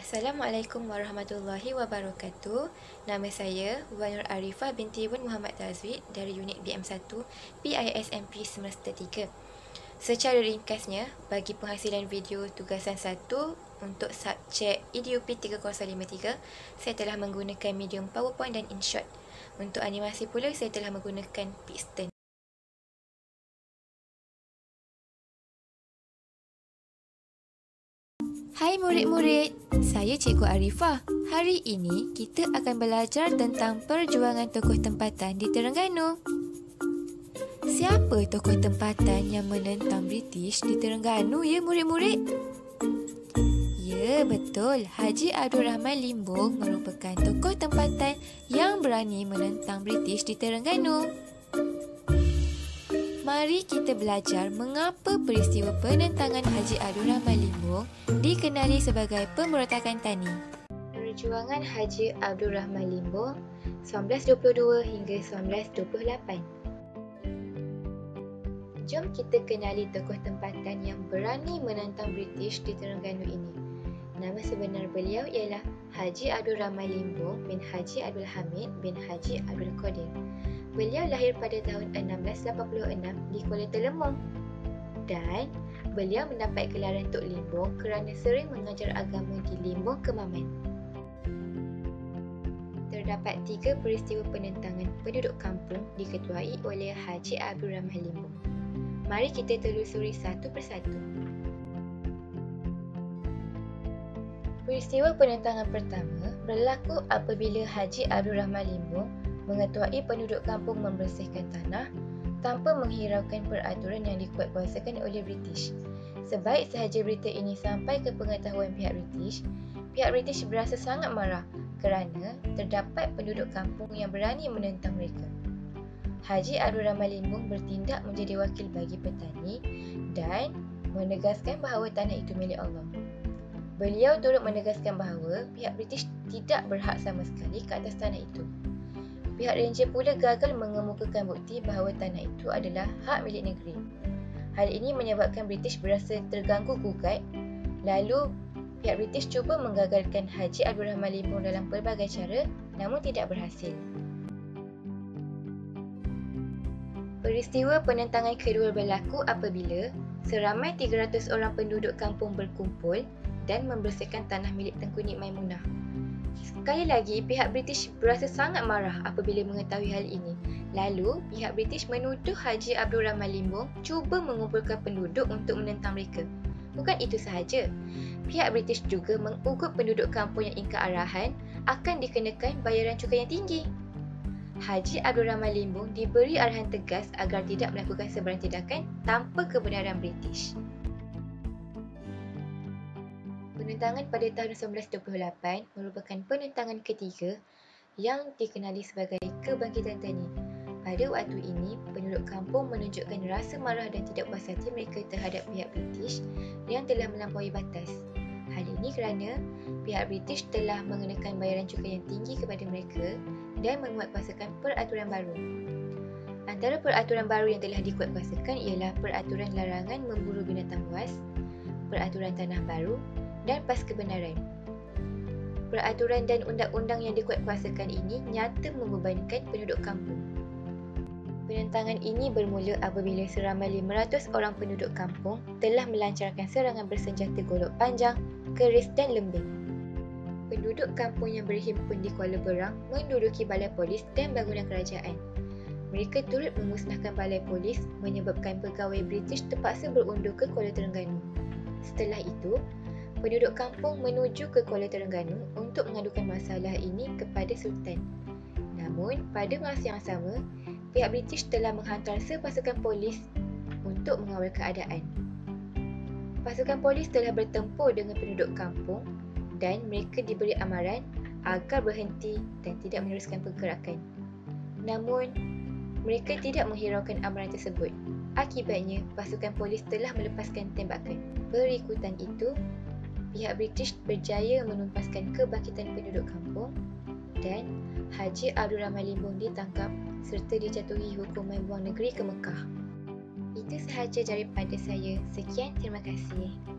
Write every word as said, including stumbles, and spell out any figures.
Assalamualaikum warahmatullahi wabarakatuh. Nama saya Wan Nur Arifah binti Wan Muhammad Tazwid dari unit B M satu P I S M P semester tiga. Secara ringkasnya, bagi penghasilan video tugasan satu untuk subjek E D U P tiga kosong lima tiga, saya telah menggunakan medium PowerPoint dan InShot. Untuk animasi pula, saya telah menggunakan Pixton. Hai murid-murid, saya Cikgu Arifah. Hari ini kita akan belajar tentang perjuangan tokoh tempatan di Terengganu. Siapa tokoh tempatan yang menentang British di Terengganu ya murid-murid? Ya, betul. Haji Abdul Rahman Limbong merupakan tokoh tempatan yang berani menentang British di Terengganu. Mari kita belajar mengapa peristiwa penentangan Haji Abdul Rahman Limbong dikenali sebagai pemberontakan tani. Perjuangan Haji Abdul Rahman Limbong seribu sembilan ratus dua puluh dua hingga seribu sembilan ratus dua puluh lapan. Jom kita kenali tokoh tempatan yang berani menentang British di Terengganu ini. Nama sebenar beliau ialah Haji Abdul Rahman Limbong bin Haji Abdul Hamid bin Haji Abdul Qadir. Beliau lahir pada tahun enam belas lapan puluh enam di Kuala Telemong dan beliau mendapat gelaran Tok Limbong kerana sering mengajar agama di Limbong Kemaman. Terdapat tiga peristiwa penentangan penduduk kampung diketuai oleh Haji Abdul Rahman Limbong. Mari kita telusuri satu persatu. Peristiwa penentangan pertama berlaku apabila Haji Abdul Rahman Limbong mengetuai penduduk kampung membersihkan tanah tanpa menghiraukan peraturan yang dikuatkuasakan oleh British. Sebaik sahaja berita ini sampai ke pengetahuan pihak British, pihak British berasa sangat marah kerana terdapat penduduk kampung yang berani menentang mereka. Haji Abdul Rahman Limbong bertindak menjadi wakil bagi petani dan menegaskan bahawa tanah itu milik Allah. Beliau turut menegaskan bahawa pihak British tidak berhak sama sekali ke atas tanah itu. Pihak Ranger pula gagal mengemukakan bukti bahawa tanah itu adalah hak milik negeri. Hal ini menyebabkan British berasa terganggu gugat. Lalu, pihak British cuba menggagalkan Haji Abdul Rahman Limbong dalam pelbagai cara, namun tidak berhasil. Peristiwa penentangan kedua berlaku apabila seramai tiga ratus orang penduduk kampung berkumpul dan membersihkan tanah milik Tengku Nik Maimunah. Sekali lagi, pihak British berasa sangat marah apabila mengetahui hal ini. Lalu, pihak British menuduh Haji Abdul Rahman Limbong cuba mengumpulkan penduduk untuk menentang mereka. Bukan itu sahaja, pihak British juga mengugut penduduk kampung yang ingkar arahan akan dikenakan bayaran cukai yang tinggi. Haji Abdul Rahman Limbong diberi arahan tegas agar tidak melakukan sebarang tindakan tanpa kebenaran British. Penentangan pada tahun seribu sembilan ratus dua puluh lapan merupakan penentangan ketiga yang dikenali sebagai kebangkitan tani. Pada waktu ini, penduduk kampung menunjukkan rasa marah dan tidak puas hati mereka terhadap pihak British yang telah melampaui batas. Hal ini kerana pihak British telah mengenakan bayaran cukai yang tinggi kepada mereka dan menguatkuasakan peraturan baru. Antara peraturan baru yang telah dikuatkuasakan ialah peraturan larangan memburu binatang buas, peraturan tanah baru dan pas kebenaran. Peraturan dan undang-undang yang dikuatkuasakan ini nyata membebankan penduduk kampung. Penentangan ini bermula apabila seramai lima ratus orang penduduk kampung telah melancarkan serangan bersenjata golok panjang, keris dan lembing. Penduduk kampung yang berhimpun di Kuala Berang menduduki balai polis dan bangunan kerajaan. Mereka turut memusnahkan balai polis menyebabkan pegawai British terpaksa berundur ke Kuala Terengganu. Setelah itu, penduduk kampung menuju ke Kuala Terengganu untuk mengadukan masalah ini kepada Sultan. Namun, pada masa yang sama, pihak British telah menghantar sepasukan polis untuk mengawal keadaan. Pasukan polis telah bertempur dengan penduduk kampung dan mereka diberi amaran agar berhenti dan tidak meneruskan pergerakan. Namun, mereka tidak menghiraukan amaran tersebut. Akibatnya, pasukan polis telah melepaskan tembakan. Berikutan itu, pihak British berjaya menumpaskan kebangkitan penduduk kampung dan Haji Abdul Rahman Limbong ditangkap serta dijatuhi hukuman buang negeri ke Mekah. Itu sahaja daripada saya. Sekian, terima kasih.